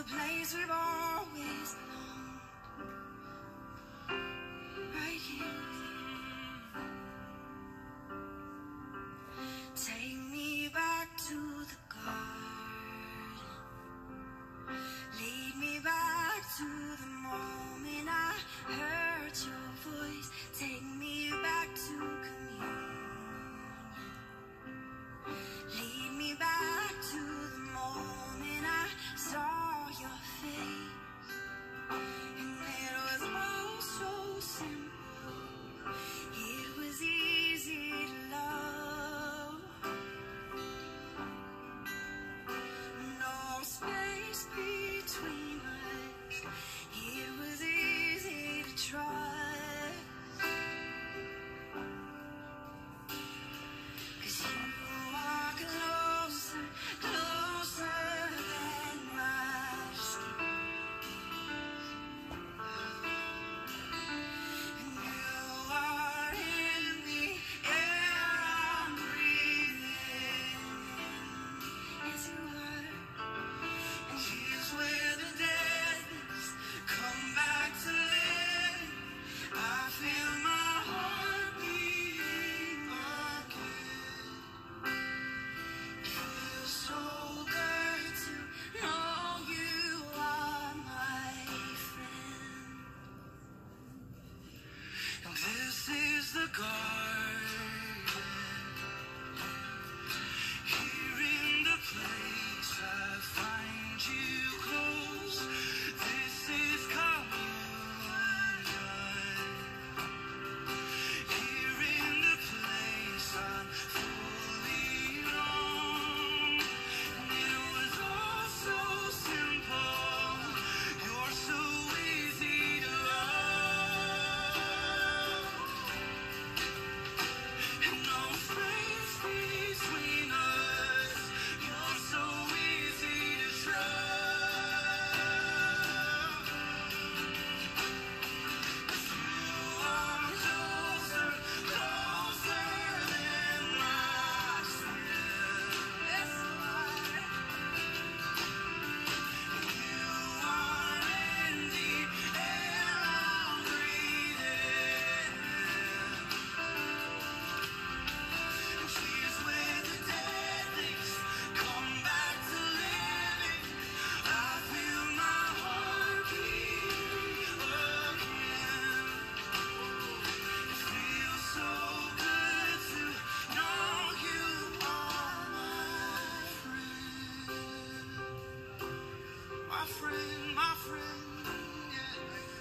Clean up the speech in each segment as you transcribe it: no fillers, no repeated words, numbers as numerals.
place we've always belonged, right here. Take me back to the garden, lead me back to the moment I heard your voice. Take me back to communion, lead me back to the moment I saw your face, and it was all so simple, it was easy to love, no space between us, it was easy to trust, 'cause you are closer, closer than my skin, and you are in the air I'm breathing. Yes, you are. And here's where the deadness come back to live. I feel my heart beating again. Feels so good to know you are my friend. And this is the garden, here in the place I find you close. This is communion, here in the place I'm fully known. And it was all so simple, you're so easy to love, and no space between us, you're so easy to trust. 'Cause you are closer, closer than my skin. Yes, you are. You are in the air I'm breathing. And here's where the dead things come back to living. I feel my heart beat again. It feels so good to know you are my friend, my friend, yeah.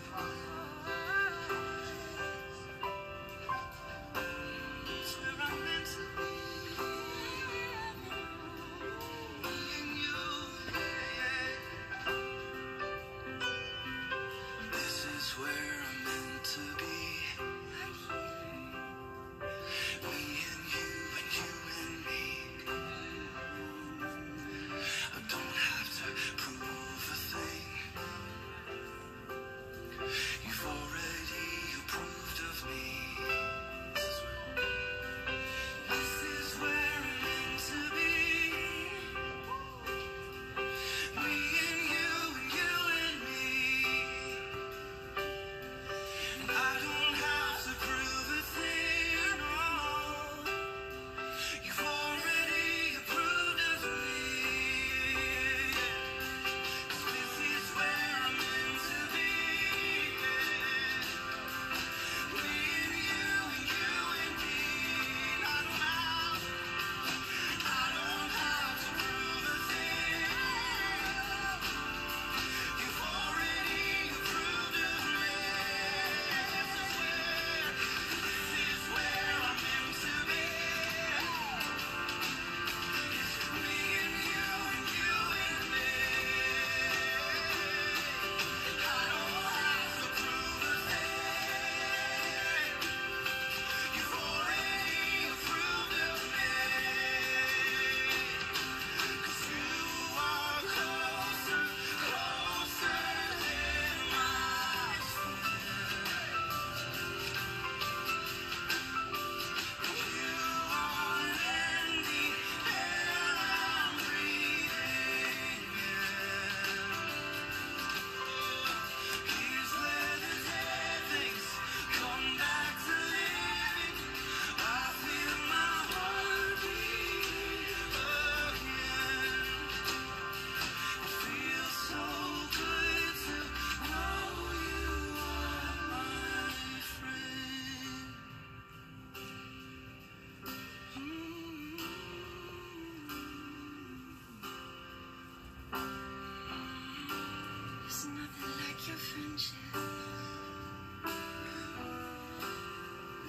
It's where I'm meant to be, me and you, yeah. This is where I'm meant to be, right here. Me and you and me. I don't have to prove a thing. You've already approved of me. This is where I'm meant to be. Me and you and me. And I don't have to prove a thing, no. You've already approved of me. This is where I'm meant to be.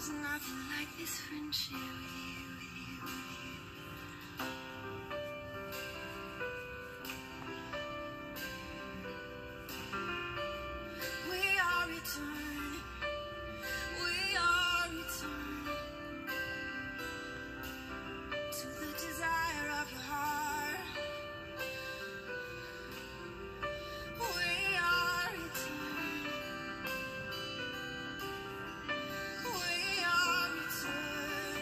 There's nothing like this friendship with you, with you, with you. We are returning. We are returning to the desire of your heart. We are returning. We are returning.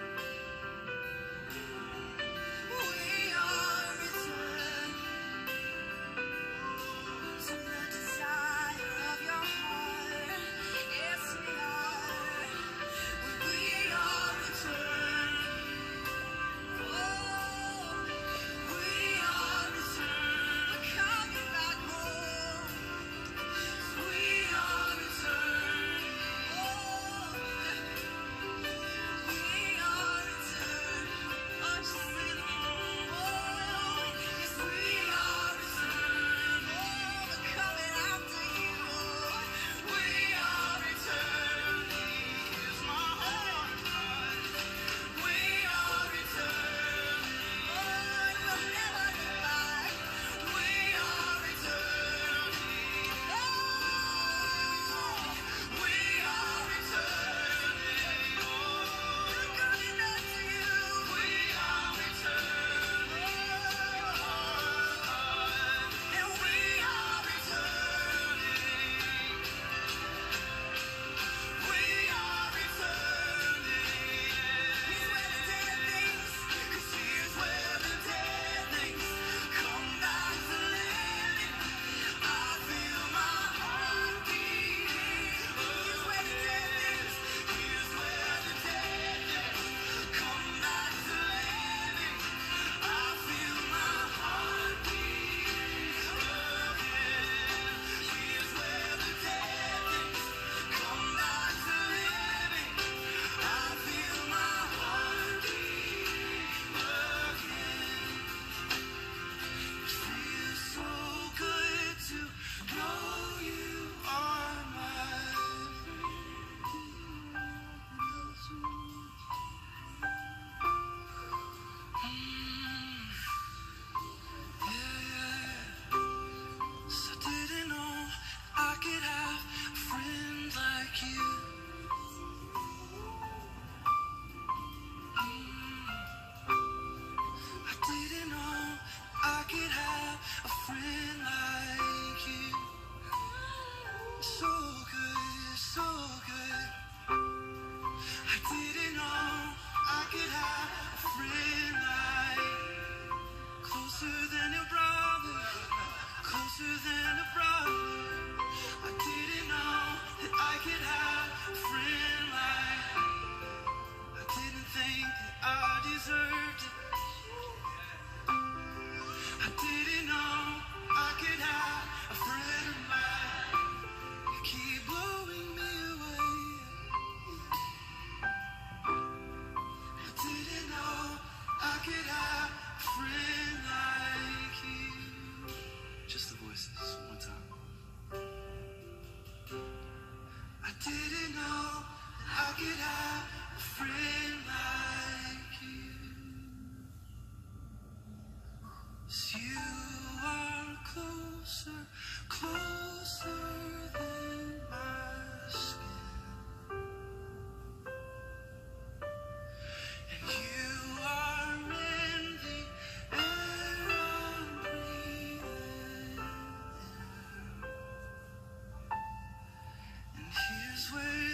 We are returning to the desire of your heart. Yes, we are. We are returning. Oh, we are returning. We're coming back home. We are returning. Oh, we are returning. Oh, just sing it. Oh, yes, we are returning. Oh, we're coming after you. We are returning. Here's my heart. We are returning. Oh, and we'll never look back. We are returning. Oh, we are returning. Oh, we're coming back to you. We are returning. Oh, and we are returning. We are returning. Here's where the dead things, 'cause here's where the dead things come back to living. I feel my heart beating. Here's where the dead things, here's where the dead things come back to living. I feel my heart beating again. Here's where the dead things come back to living. I feel my heart beating again. It feels so good to know you are mine. Yeah. So I didn't know I could have a friend like you. I didn't know I could have a friend like you. So good, so good. I didn't know I could have a friend like, closer than a brother, closer than a brother. I didn't know that I could have a friend like, I didn't think that I deserved it. I didn't know I could have a friend like, you keep blowing me away. I didn't know I could have a friend like you. Just the voices, one time. I didn't know I could have a friend like you. 'Cause you are closer, closer than my skin. And you are in the air I'm breathing. And here's where